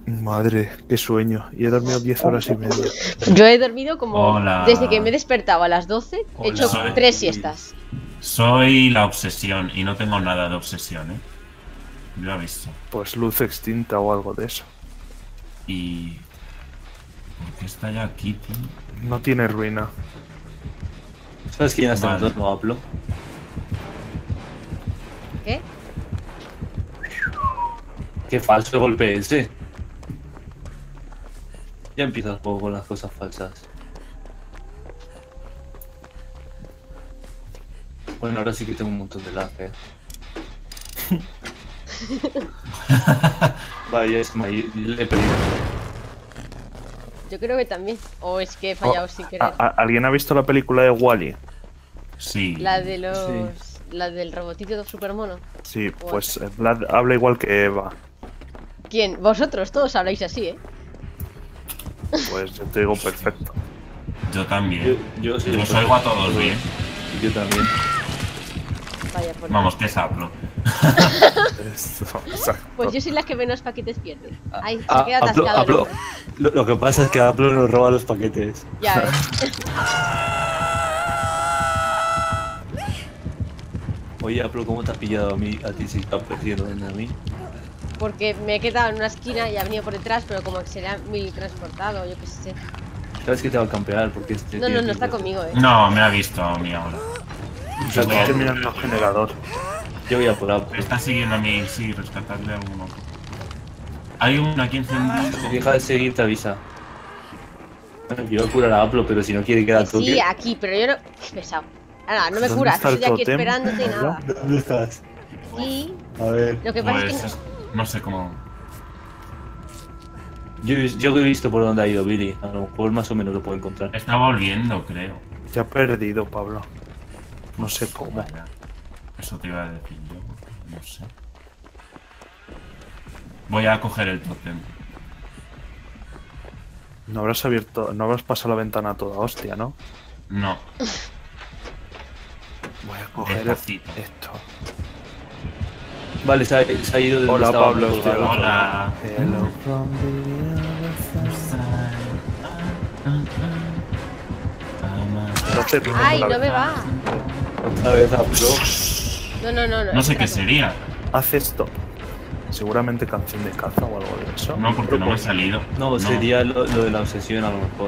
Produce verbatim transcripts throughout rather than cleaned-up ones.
Madre, qué sueño. Y he dormido diez horas y media. Yo he dormido como... Hola. Desde que me he despertado a las doce, he Hola. hecho Soy- tres siestas. Soy la obsesión y no tengo nada de obsesión, ¿eh? Yo he visto. Pues luz extinta o algo de eso. Y... ¿por qué está ya aquí, tío? No tiene ruina. ¿Sabes quién hasta Vale. entonces no hablo? ¿Qué? Qué falso golpe ese. Ya empieza el juego con las cosas falsas. Bueno, ahora sí que tengo un montón de lag, eh. Vaya, es le he perdido. Yo creo que también. O es que he fallado sin querer. ¿A- a- ¿Alguien ha visto la película de Wall-E? Sí. La de los... Sí. La del robotito super mono. Sí, pues eh, Vlad habla igual que Eva. ¿Quién? Vosotros todos habláis así, ¿eh? Pues yo te digo perfecto. Yo también. Yo, yo sí. Los oigo a todos bien. Yo también. Vaya por Vamos, que saplo. Esto, exacto. Pues yo soy la que menos paquetes pierde. Ay, se Ah, queda Aplo- atascado el Aplo- hombre. lo, lo que pasa es que Aplo nos roba los paquetes. Ya ves. Oye, Aplo, ¿cómo te has pillado a mí? A ti si estás persiguiendo a mí. Porque me he quedado en una esquina y ha venido por detrás, pero como que se le ha mil transportado, yo qué sé. Sabes que te va a campear porque este. No, tío no, no es está idiota. conmigo, eh. No, me ha visto a mí ahora. Yo estoy terminando el generador. Yo voy a por Aplo. Me está siguiendo a mí, sí, rescatarle a uno. Hay uno aquí encendido. Si deja de seguir, te avisa. Bueno, yo voy a curar a Aplo, pero si no quiere quedar Que toque. sí, aquí, pero yo no... Qué pesado. Ahora, no me ¿Dónde curas, está el estoy aquí tótem? esperándote y nada. ¿Dónde estás? Y A ver. lo que pasa Pues es que... es- no sé cómo. Yo, yo he visto por dónde ha ido Billy. A lo mejor más o menos lo puedo encontrar. Está volviendo, creo. Ya ha perdido, Pablo. No sé cómo. Vaya. Eso te iba a decir yo. No sé. Voy a coger el tótem. No habrás abierto, no habrás pasado la ventana a toda hostia, ¿no? No. Voy a coger Despacito. esto. Vale, se ha, se ha ido de Hola, donde estaba Pablo, colgado. estoy- Hola. Hello from the other side. Entonces, ¡Ay, la- no me va! Otra vez Aplo. No, no, no, no. No sé es qué otra sería. Haz esto. Seguramente canción de caza o algo de eso. No, porque no me ha salido. No, sería lo, lo de la obsesión a lo mejor.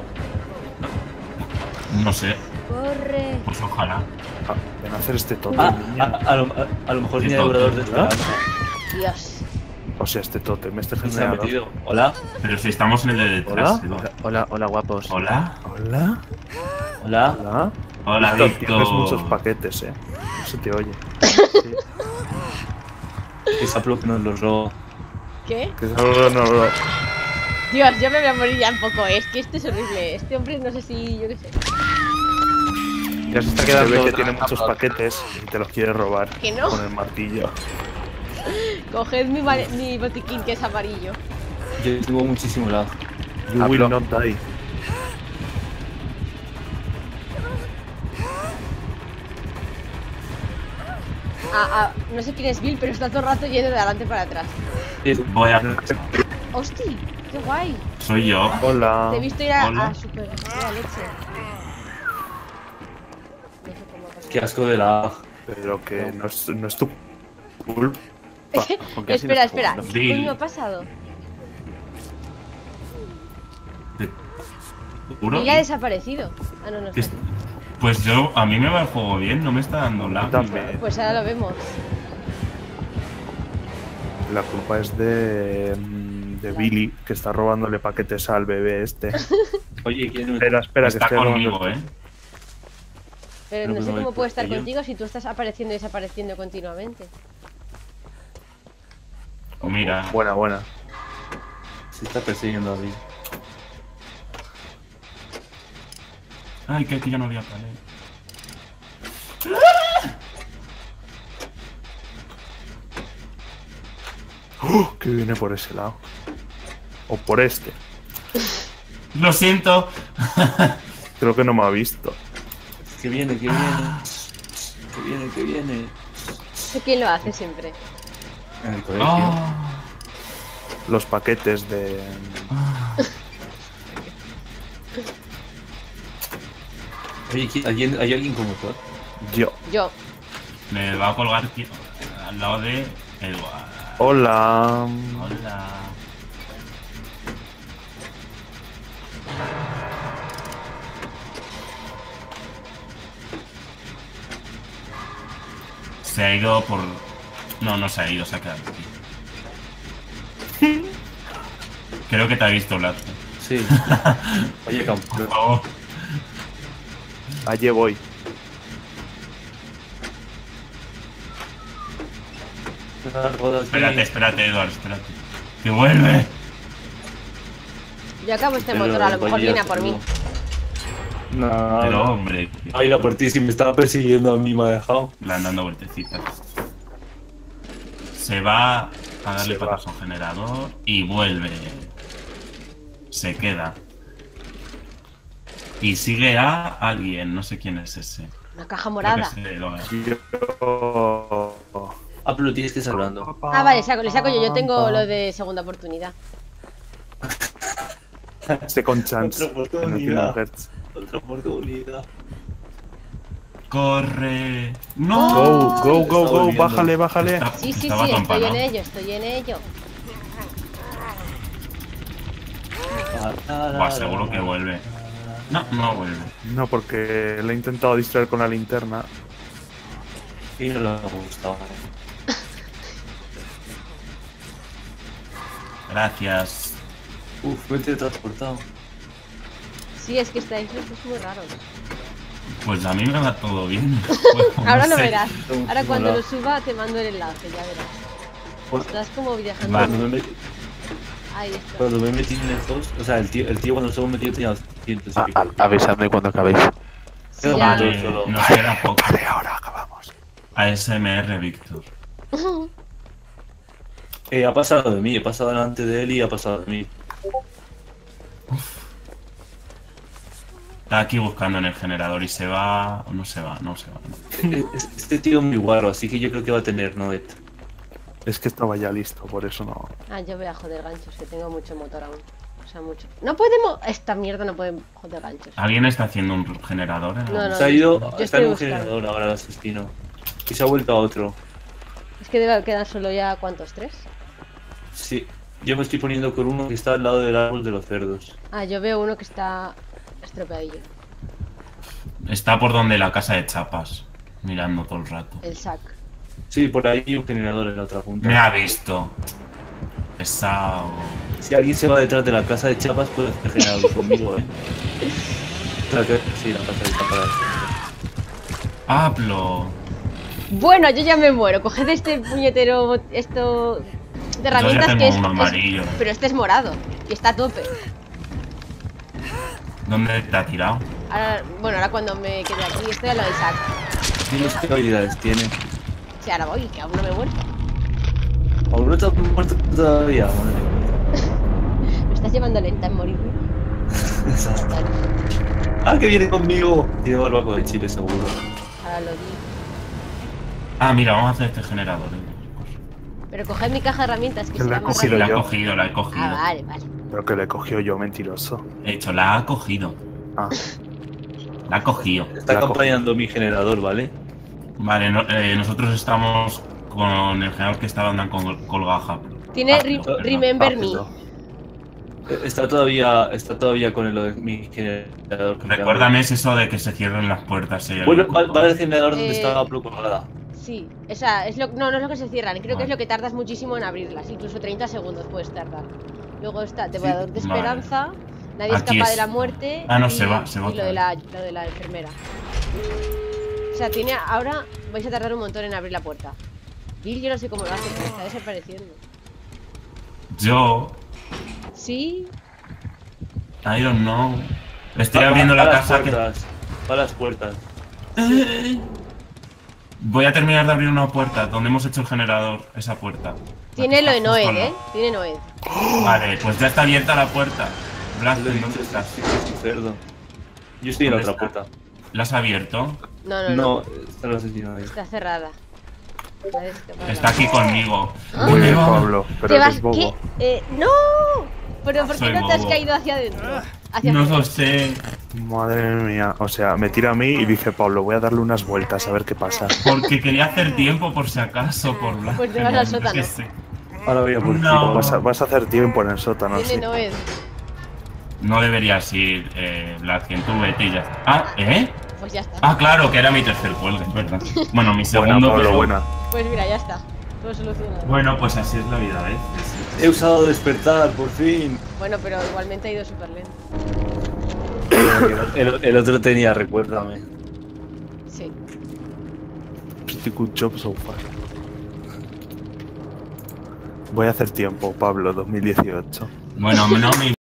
No sé. cosa. ¡Corre! Pues ojalá. Ah, ven a hacer este tótem, Ah, niña. a, a lo, a, a lo mejor Sí, tiene devorador de ¿verdad? esperanza. Dios. O sea, este tótem, este Se ha generador. metido. Hola. Pero si estamos en el de detrás. Hola. ¿no? Hola, hola guapos. Hola. Hola. Hola. Hola. Hola, Víctor, Víctor. tienes muchos paquetes, eh. No se te oye. Es Aplo que nos los roba. ¿Qué? Que no, no, no, no. Dios, yo me voy a morir ya un poco. Es que este es horrible. Este hombre no sé si... Yo qué sé. Ya se está Se quedando ve que otra tiene vez muchos Aplo. paquetes y te los quiere robar Que no. con el martillo. Coged mi, ma- mi botiquín que es amarillo. Yo tengo muchísimo lag. You Aplo. will not die. Ah, ah, no sé quién es Bill, pero está todo el rato yendo de adelante para atrás. Voy a. ¡Hostia! ¡Qué guay! Soy yo. Hola. Te he visto ir a, Hola. a super... a la leche. No sé cómo ha pasado. Qué asco de lag. Pero que no es, no es tu culpa. porque así Espera, no espera. jugando. ¿Qué Bill. coño ha pasado? ¿Seguro? Bill ha desaparecido. Ah, no, no está. Es- Pues yo, a mí me va el juego bien, no me está dando lag. También. Pues ahora lo vemos. La culpa es de, mm, de Billy, que está robándole paquetes al bebé este. Oye, ¿quién me... Espera, espera, que Está estoy conmigo, robando eh. Pero Pero no que sé no me cómo puede estar cuesta yo. contigo si tú estás apareciendo y desapareciendo continuamente. Mira. Buena, buena. Se está persiguiendo a mí. Ay, que aquí ya no había pared. ¡Oh! Que viene por ese lado. O por este. Lo siento. Creo que no me ha visto. Que viene, que viene. Que viene, que viene. Sé quién lo hace siempre. En el colegio. Ah. los paquetes de... Oye, ¿qui- ¿alguien, ¿hay alguien con motor? Yo. Yo. Me va a colgar tío, al lado de Edward. Hola. Hola. Se ha ido por... No, no se ha ido, se ha quedado aquí. Creo que te ha visto, Vlad. Sí. Oye, campo. Por favor. Allí voy. Espérate, espérate, Edward, espérate. ¡Que vuelve! Yo acabo este Pero motor, a lo mejor vaya viene a por mí. No, Pero, no. hombre, Ay, la por ti, si me estaba persiguiendo a mí, me ha dejado. le han dando vueltecitas. Se va a darle Se patas va. a un generador y vuelve. Se queda. Y sigue a alguien, no sé quién es ese. Una caja Creo morada. que es Edward. Yo... Ah, pero tienes que estar hablando. Ah, vale, saco, le saco yo. Yo tengo lo de segunda oportunidad. Second chance. Otra en el oportunidad. Kingdom Hearts. Otra oportunidad. ¡Corre! ¡No! Go, go, go, Está go. volviendo. Bájale, bájale. Está- Sí, sí, estaba sí, estoy tonta, en ¿no? ello, estoy en ello. Buah, seguro que vuelve. No, no vuelve. No, porque le he intentado distraer con la linterna. Y no le ha gustado. Gracias. Uf, me he teletransportado. Sí, es que esta isla es muy raro. Pues a mí me va todo bien. Pues, Ahora no lo sé. verás. Ahora cuando Mola. lo suba te mando el enlace, ya verás. Pues, Estás como viajando. Vale. Cuando me, metí, Ahí está. cuando me metí en el host, o sea, el tío, el tío cuando se me metió tenía cientos y A- pico. a- avisadme cuando acabéis. Sí, Vale. ya. Vale, Solo. nos queda poco. Vale, ahora acabamos. A S M R, Víctor. Eh, ha pasado de mí, he pasado delante de él y ha pasado de mí. Está aquí buscando en el generador y se va... o no se va, no se va. no. Eh, es- Este tío es muy guarro, así que yo creo que va a tener Noet. Es que estaba ya listo, por eso no. Ah, yo voy a joder ganchos, que tengo mucho motor aún. O sea, mucho. No podemos. Esta mierda no puede joder ganchos. ¿Alguien está haciendo un generador? en No, algún- no. Se ha ido, yo está estoy en un buscando. generador ahora el asesino. Y se ha vuelto a otro. Es que debe quedar solo ya, ¿cuántos? ¿Tres? Sí, yo me estoy poniendo con uno que está al lado del árbol de los cerdos. Ah, yo veo uno que está estropeadillo. Está por donde la casa de chapas. Mirando todo el rato. El sac. Sí, por ahí hay un generador en la otra punta. Me ha visto. Pesado. Si alguien se va detrás de la casa de chapas, puede hacer generador conmigo, eh. O sea que- sí, la casa de chapas. Pablo. Bueno, yo ya me muero. Coged este puñetero. bot- Esto. De Yo ya herramientas tengo que es, uno es- amarillo. Pero este es morado. Y está a tope. ¿Dónde te ha tirado? Ahora, bueno, ahora cuando me quede aquí, estoy a lo del sac. Dime qué habilidades tiene. Sí, ahora voy, que aún no me he muerto. ¿Aún no está muerto todavía? Madre Me estás llevando lenta en morirme. mía. Vale, ¡Ah, que viene conmigo! Tiene barbacoa de chile, seguro. ahora lo di. Ah, mira, vamos a hacer este generador. eh. Pero coged mi caja de herramientas, que Que la será he más cogido La he rápido. yo. cogido, la he cogido. Ah, vale, vale. Pero que le cogió yo, mentiroso. He dicho, la ha cogido. Ah, La ha cogido. Está La acompañando mi generador, ¿vale? Vale, no- eh, nosotros estamos con el generador que estaba andando con colgaja. Tiene Ah, re- perdón, Remember Me. rápido. Eh, Está todavía, está todavía con el de mi generador. Recuérdame es eso de que se cierren las puertas. eh, Bueno, al- va, va el generador donde Eh, estaba Pablo colgada. Sí, o sea, es lo, no, no es lo que se cierran. Creo que es Vale. lo que tardas muchísimo en abrirlas. Incluso treinta segundos puedes tardar. Luego está Devorador de vale. Esperanza. Nadie Aquí escapa es. de la muerte. Ah, no, y, se va, se va y lo otra de, vez. la, lo de la enfermera. O sea, tiene. Ahora vais a tardar un montón en abrir la puerta. Bill, yo no sé cómo lo hace, pero está desapareciendo. Yo, Sí. I don't know. Estoy Va- abriendo va la a las casa que... puertas, va a las puertas. Voy a terminar de abrir una puerta donde hemos hecho el generador, esa puerta. Tiene lo de Está justo Noed, al ¿eh? Tiene Noed. lado. Vale, pues ya está abierta la puerta. Blas, Le he ¿dónde dicho, estás? sí, es un cerdo. Yo estoy en la ¿Dónde otra está? puerta. ¿La has abierto? No, no, no. No, está el asesino ahí. Está cerrada. ¿Sabes qué pasa? Está aquí conmigo. Ah. Muy bien, Bueno, Pablo, pero ¿Te vas eres bobo. qué? Eh, ¡No! ¿Pero por qué Soy no te has bobo. caído hacia adentro? Hacia No afuera. lo sé. Madre mía, o sea, me tira a mí y dice Pablo, voy a darle unas vueltas a ver qué pasa. Porque quería hacer tiempo por si acaso, por la. Pues te vas al no sótano. qué sé. Ahora voy a por ti. No. Vas a, vas a hacer tiempo en el sótano, Tiene sí. no es. No deberías ir, eh, Bladgen, tú vete y ya está. Ah, ¿eh? Pues ya está. Ah, claro, que era mi tercer cuelgue, es verdad. Bueno, mi Buena, segundo, Pablo, pero... buena. Pues mira, ya está. Todo solucionado. Bueno, pues así es la vida, ¿eh? He usado despertar, por fin. Bueno, pero igualmente ha ido súper lento. El, el otro tenía, recuérdame. Sí. Pretty good job so far. Voy a hacer tiempo, Pablo, dos mil dieciocho. Bueno, no me